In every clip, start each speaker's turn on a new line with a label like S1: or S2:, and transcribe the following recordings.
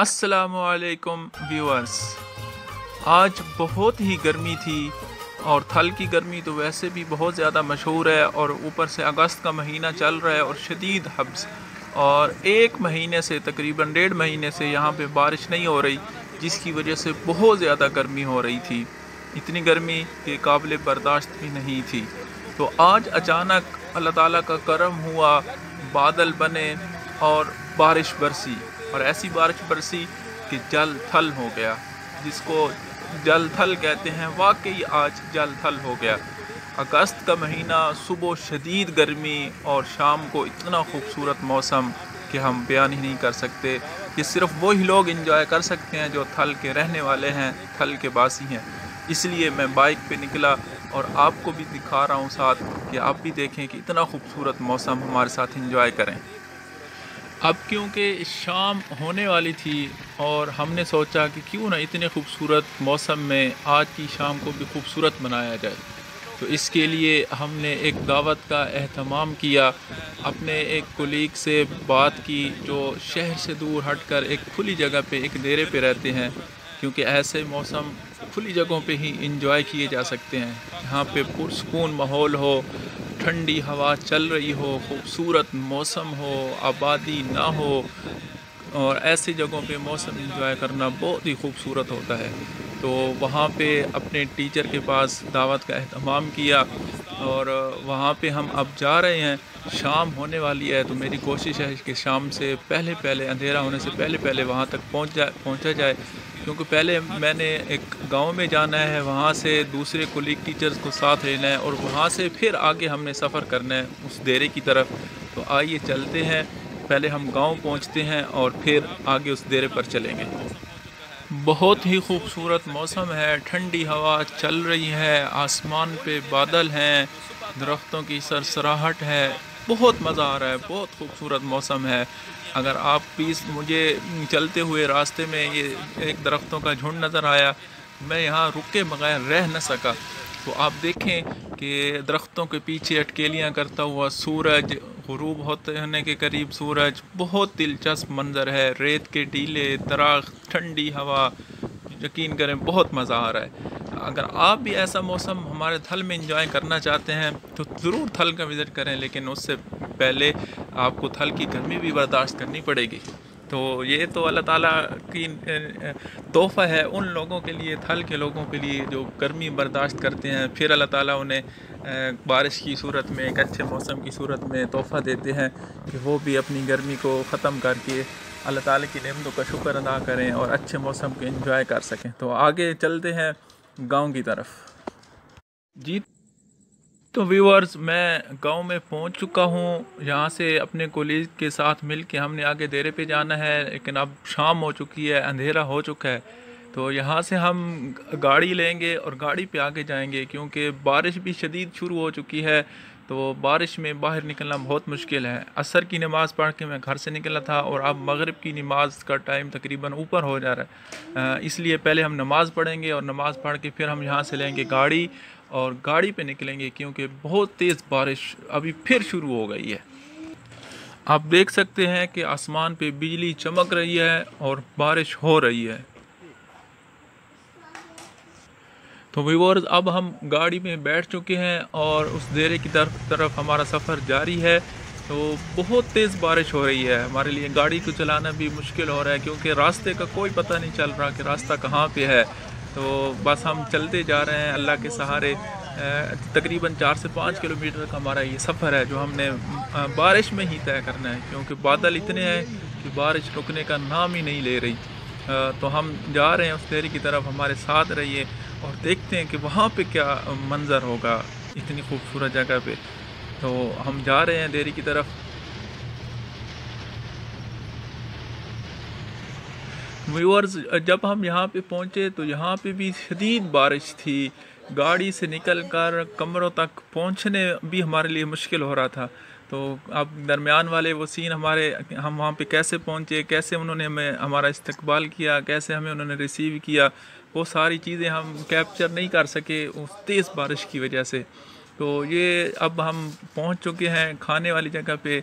S1: अस्सलामुअलैकुम व्यूअर्स। आज बहुत ही गर्मी थी और थल की गर्मी तो वैसे भी बहुत ज़्यादा मशहूर है और ऊपर से अगस्त का महीना चल रहा है और शदीद हब्स और एक महीने से तकरीबन 1.5 महीने से यहाँ पे बारिश नहीं हो रही, जिसकी वजह से बहुत ज़्यादा गर्मी हो रही थी। इतनी गर्मी के काबिल बर्दाश्त भी नहीं थी। तो आज अचानक अल्लाह ताला का करम हुआ, बादल बने और बारिश बरसी और ऐसी बारिश बरसी कि जल थल हो गया, जिसको जल थल कहते हैं। वाकई आज जल थल हो गया। अगस्त का महीना, सुबह शदीद गर्मी और शाम को इतना खूबसूरत मौसम कि हम बयान ही नहीं कर सकते। ये सिर्फ वही लोग इंजॉय कर सकते हैं जो थल के रहने वाले हैं, थल के बासी हैं। इसलिए मैं बाइक पे निकला और आपको भी दिखा रहा हूँ साथ कि आप भी देखें कि इतना खूबसूरत मौसम हमारे साथ इंजॉय करें। अब क्योंकि शाम होने वाली थी और हमने सोचा कि क्यों ना इतने खूबसूरत मौसम में आज की शाम को भी खूबसूरत बनाया जाए, तो इसके लिए हमने एक दावत का एहतमाम किया। अपने एक कोलीग से बात की जो शहर से दूर हटकर एक खुली जगह पे, एक डेरे पे रहते हैं, क्योंकि ऐसे मौसम खुली जगहों पे ही इंजॉय किए जा सकते हैं, जहाँ पे पुरसकून माहौल हो, ठंडी हवा चल रही हो, खूबसूरत मौसम हो, आबादी ना हो, और ऐसी जगहों पे मौसम इंजॉय करना बहुत ही खूबसूरत होता है। तो वहाँ पे अपने टीचर के पास दावत का एहतमाम किया और वहाँ पे हम अब जा रहे हैं। शाम होने वाली है तो मेरी कोशिश है कि शाम से पहले पहले, अंधेरा होने से पहले पहले वहाँ तक पहुँचा जाए, क्योंकि पहले मैंने एक गांव में जाना है, वहाँ से दूसरे कोलीग टीचर्स को साथ लेना है और वहाँ से फिर आगे हमने सफ़र करना है उस डेरे की तरफ। तो आइए चलते हैं, पहले हम गांव पहुँचते हैं और फिर आगे उस डेरे पर चलेंगे। बहुत ही खूबसूरत मौसम है, ठंडी हवा चल रही है, आसमान पे बादल हैं, दरख्तों की सरसराहट है, बहुत मज़ा आ रहा है, बहुत खूबसूरत मौसम है। अगर आप प्लीज़, मुझे चलते हुए रास्ते में ये एक दरख्तों का झुंड नज़र आया, मैं यहाँ रुक के बगैर रह न सका। तो आप देखें कि दरख्तों के पीछे अटकेलियाँ करता हुआ सूरज, गुरूब होने के करीब सूरज, बहुत दिलचस्प मंजर है। रेत के टीले, दरख्त, ठंडी हवा, यकीन करें बहुत मज़ा आ रहा है। अगर आप भी ऐसा मौसम हमारे थल में एंजॉय करना चाहते हैं तो ज़रूर थल का विज़िट करें, लेकिन उससे पहले आपको थल की गर्मी भी बर्दाश्त करनी पड़ेगी। तो ये तो अल्लाह ताला की तोहफ़ा है उन लोगों के लिए, थल के लोगों के लिए जो गर्मी बर्दाश्त करते हैं, फिर अल्लाह ताला उन्हें बारिश की सूरत में, एक अच्छे मौसम की सूरत में तोहफ़ा देते हैं कि वो भी अपनी गर्मी को ख़त्म करके अल्लाह ताला की नेमतों का शुक्र अदा करें और अच्छे मौसम को एंजॉय कर सकें। तो आगे चलते हैं गांव की तरफ। जी तो व्यूअर्स, मैं गांव में पहुंच चुका हूं। यहाँ से अपने कोलीग के साथ मिल के हमने आगे डेरे पे जाना है, लेकिन अब शाम हो चुकी है, अंधेरा हो चुका है। तो यहाँ से हम गाड़ी लेंगे और गाड़ी पे आगे जाएंगे, क्योंकि बारिश भी शदीद शुरू हो चुकी है। तो बारिश में बाहर निकलना बहुत मुश्किल है। असर की नमाज़ पढ़ के मैं घर से निकला था और अब मगरिब की नमाज का टाइम तकरीबन ऊपर हो जा रहा है। इसलिए पहले हम नमाज़ पढ़ेंगे और नमाज़ पढ़ के फिर हम यहाँ से लेंगे गाड़ी और गाड़ी पे निकलेंगे, क्योंकि बहुत तेज़ बारिश अभी फिर शुरू हो गई है। आप देख सकते हैं कि आसमान पे बिजली चमक रही है और बारिश हो रही है। तो व्यूअर्स, अब हम गाड़ी में बैठ चुके हैं और उस डेरे की तरफ हमारा सफ़र जारी है। तो बहुत तेज़ बारिश हो रही है, हमारे लिए गाड़ी को चलाना भी मुश्किल हो रहा है, क्योंकि रास्ते का कोई पता नहीं चल रहा कि रास्ता कहाँ पे है। तो बस हम चलते जा रहे हैं अल्लाह के सहारे। तकरीबन 4 से 5 किलोमीटर का हमारा ये सफ़र है, जो हमने बारिश में ही तय करना है, क्योंकि बादल इतने हैं कि बारिश रुकने का नाम ही नहीं ले रही। तो हम जा रहे हैं उस डेरे की तरफ, हमारे साथ रहिए और देखते हैं कि वहाँ पे क्या मंज़र होगा इतनी खूबसूरत जगह पे। तो हम जा रहे हैं डेरे की तरफ। व्यूअर्स, जब हम यहाँ पे पहुँचे तो यहाँ पे भी शदीद बारिश थी। गाड़ी से निकलकर कमरों तक पहुँचने भी हमारे लिए मुश्किल हो रहा था। तो अब दरमियान वाले वो सीन हमारे, हम वहाँ पे कैसे पहुँचे, कैसे उन्होंने हमें हमारा इस्तकबाल किया, कैसे हमें उन्होंने रिसीव किया, वो सारी चीज़ें हम कैप्चर नहीं कर सके उस तेज़ बारिश की वजह से। तो ये अब हम पहुँच चुके हैं खाने वाली जगह पे।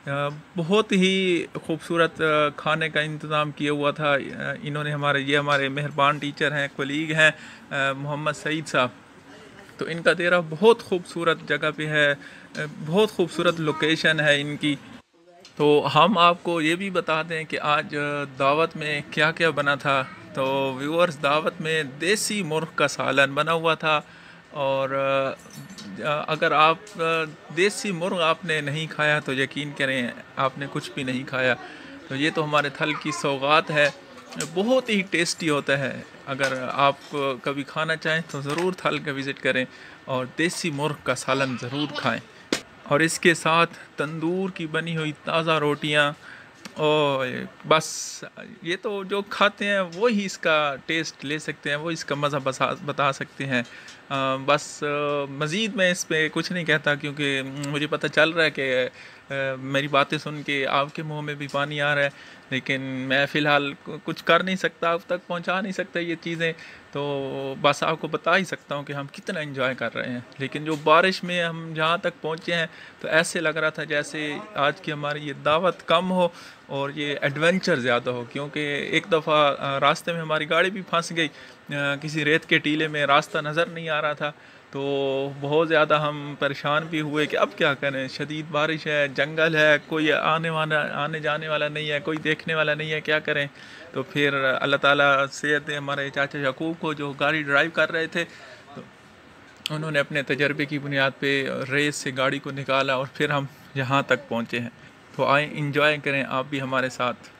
S1: बहुत ही खूबसूरत खाने का इंतज़ाम किया हुआ था। इन्होंने हमारे मेहरबान टीचर हैं, कोलीग हैं, मोहम्मद सईद साहब। तो इनका डेरा बहुत खूबसूरत जगह पे है, बहुत खूबसूरत लोकेशन है इनकी। तो हम आपको ये भी बता दें कि आज दावत में क्या क्या बना था। तो व्यूअर्स, दावत में देसी मुर्ग का सालन बना हुआ था। और अगर आप देसी मुर्ग आपने नहीं खाया तो यकीन करें आपने कुछ भी नहीं खाया। तो ये तो हमारे थल की सौगात है, बहुत ही टेस्टी होता है। अगर आप कभी खाना चाहें तो ज़रूर थल का विज़िट करें और देसी मुर्ग का सालन ज़रूर खाएं। और इसके साथ तंदूर की बनी हुई ताज़ा रोटियां। और बस ये तो जो खाते हैं वो ही इसका टेस्ट ले सकते हैं, वो इसका मज़ा बता सकते हैं। बस मज़ीद मैं इस पे कुछ नहीं कहता, क्योंकि मुझे पता चल रहा है कि मेरी बातें सुन के आपके मुंह में भी पानी आ रहा है। लेकिन मैं फ़िलहाल कुछ कर नहीं सकता, आप तक पहुंचा नहीं सकता ये चीज़ें। तो बस आपको बता ही सकता हूँ कि हम कितना एंजॉय कर रहे हैं। लेकिन जो बारिश में हम जहाँ तक पहुँचे हैं तो ऐसे लग रहा था जैसे आज की हमारी ये दावत कम हो और ये एडवेंचर ज़्यादा हो। क्योंकि एक दफ़ा रास्ते में हमारी गाड़ी भी फंस गई, किसी रेत के टीले में, रास्ता नज़र नहीं आ रहा था। तो बहुत ज़्यादा हम परेशान भी हुए कि अब क्या करें, शदीद बारिश है, जंगल है, कोई आने जाने वाला नहीं है, कोई देखने वाला नहीं है, क्या करें। तो फिर अल्लाह ताला सेहत दे हमारे चाचा याकूब को, जो गाड़ी ड्राइव कर रहे थे। तो उन्होंने अपने तजर्बे की बुनियाद पे रेस से गाड़ी को निकाला और फिर हम यहाँ तक पहुँचे हैं। तो आए इंजॉय करें आप भी हमारे साथ।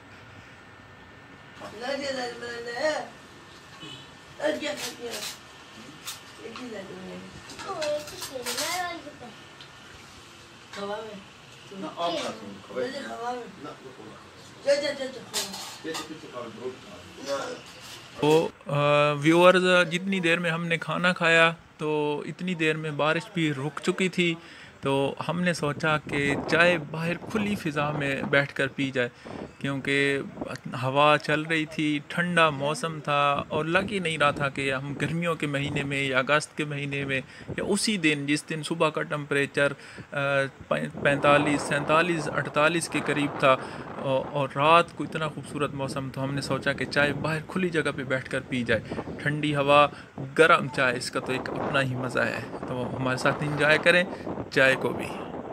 S1: तो व्यूअर्स, जितनी देर में हमने खाना खाया तो इतनी देर में बारिश भी रुक चुकी थी। तो हमने सोचा कि चाय बाहर खुली फ़िज़ा में बैठकर पी जाए, क्योंकि हवा चल रही थी, ठंडा मौसम था और लग ही नहीं रहा था कि हम गर्मियों के महीने में या अगस्त के महीने में या उसी दिन जिस दिन सुबह का टेम्परेचर 45, 47, 48 के करीब था और रात को इतना खूबसूरत मौसम। तो हमने सोचा कि चाय बाहर खुली जगह पे बैठकर पी जाए, ठंडी हवा, गर्म चाय, इसका तो एक अपना ही मज़ा है। तो हमारे साथ एंजॉय करें चाय को भी।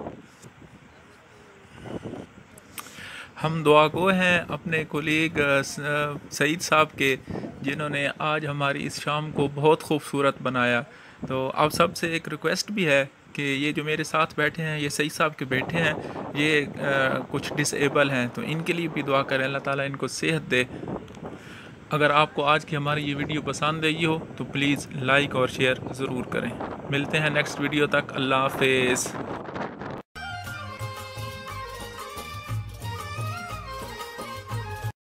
S1: हम दुआगो हैं अपने कोलीग सईद साहब के, जिन्होंने आज हमारी इस शाम को बहुत खूबसूरत बनाया। तो आप सबसे एक रिक्वेस्ट भी है कि ये जो मेरे साथ बैठे हैं, ये सईद साहब के बेटे हैं, ये कुछ डिसेबल हैं, तो इनके लिए भी दुआ करें, अल्लाह ताला इनको सेहत दे। अगर आपको आज की हमारी ये वीडियो पसंद आई हो तो प्लीज़ लाइक और शेयर ज़रूर करें। मिलते हैं नेक्स्ट वीडियो तक। अल्लाह हाफ़िज़।